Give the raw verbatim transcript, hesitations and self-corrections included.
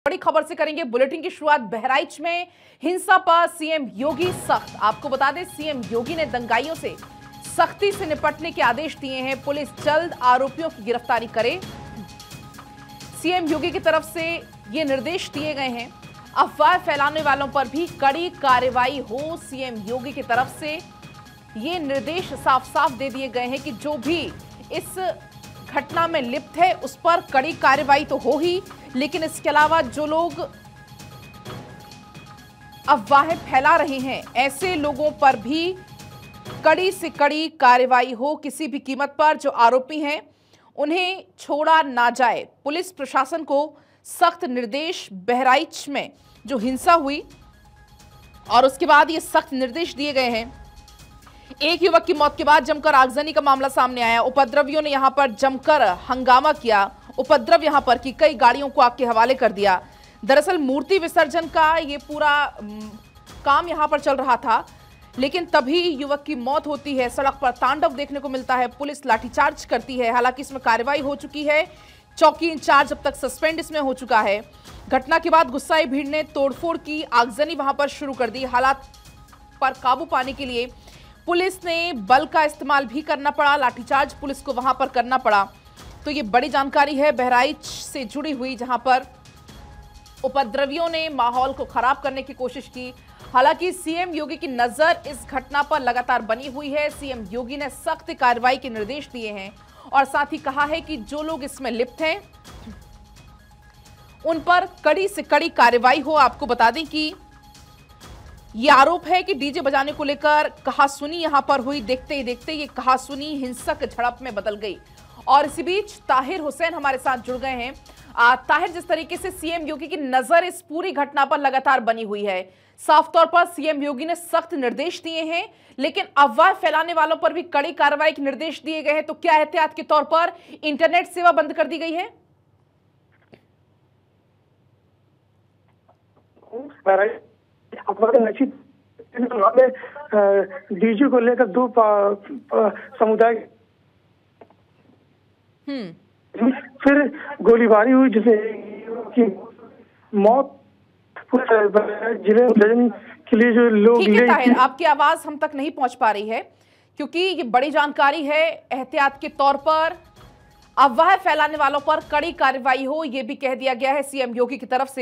बड़ी खबर से करेंगे बुलेटिन की शुरुआत। बहराइच में हिंसा पर सीएम योगी सख्त। आपको बता दें, सीएम योगी ने दंगाइयों से सख्ती से निपटने के आदेश दिए हैं। पुलिस जल्द आरोपियों की गिरफ्तारी करे। सीएम योगी की तरफ से ये निर्देश दिए गए हैं। अफवाह फैलाने वालों पर भी कड़ी कार्रवाई हो। सीएम योगी की तरफ से ये निर्देश साफ साफ दे दिए गए हैं कि जो भी इस घटना में लिप्त है उस पर कड़ी कार्रवाई तो हो ही, लेकिन इसके अलावा जो लोग अफवाहें फैला रहे हैं ऐसे लोगों पर भी कड़ी से कड़ी कार्रवाई हो। किसी भी कीमत पर जो आरोपी हैं उन्हें छोड़ा ना जाए। पुलिस प्रशासन को सख्त निर्देश। बहराइच में जो हिंसा हुई और उसके बाद ये सख्त निर्देश दिए गए हैं। एक युवक की मौत के बाद जमकर आगजनी का मामला सामने आया। उपद्रवियों ने यहां पर जमकर हंगामा किया। उपद्रव यहां पर की कई गाड़ियों को आग के हवाले कर दिया। दरअसल मूर्ति विसर्जन का ये पूरा काम यहां पर चल रहा था, लेकिन तभी युवक की मौत होती है। सड़क पर तांडव देखने को मिलता है। पुलिस लाठीचार्ज करती है। हालांकि इसमें कार्रवाई हो चुकी है। चौकी इंचार्ज अब तक सस्पेंड इसमें हो चुका है। घटना के बाद गुस्साई भीड़ ने तोड़फोड़ की। आगजनी वहां पर शुरू कर दी। हालात पर काबू पाने के लिए पुलिस ने बल का इस्तेमाल भी करना पड़ा। लाठीचार्ज पुलिस को वहां पर करना पड़ा। तो ये बड़ी जानकारी है बहराइच से जुड़ी हुई, जहां पर उपद्रवियों ने माहौल को खराब करने की कोशिश की। हालांकि सीएम योगी की नजर इस घटना पर लगातार बनी हुई है। सीएम योगी ने सख्त कार्रवाई के निर्देश दिए हैं और साथ ही कहा है कि जो लोग इसमें लिप्त हैं उन पर कड़ी से कड़ी कार्रवाई हो। आपको बता दें कि ये आरोप है कि डीजे बजाने को लेकर कहासुनी यहां पर हुई। देखते ही देखते ये कहासुनी हिंसक झड़प में बदल गई। और इसी बीच ताहिर हुसैन हमारे साथ जुड़ गए हैं। आ, ताहिर, जिस तरीके से सीएम योगी की नजर इस पूरी घटना पर लगातार बनी हुई है, साफ तौर पर सीएम योगी ने सख्त निर्देश दिए हैं, लेकिन अफवाह फैलाने वालों पर भी कड़ी कार्रवाई के निर्देश दिए गए हैं। तो क्या एहतियात के तौर पर इंटरनेट सेवा बंद कर दी गई है? डीजी को लेकर दो समुदाय फिर गोलीबारी हुई, जिसे की मौत जिले के लिए जो लोग। ठीक है ताहिर, आपकी आवाज हम तक नहीं पहुंच पा रही है क्योंकि ये बड़ी जानकारी है। एहतियात के तौर पर अफवाह फैलाने वालों पर कड़ी कार्रवाई हो, यह भी कह दिया गया है सीएम योगी की तरफ से।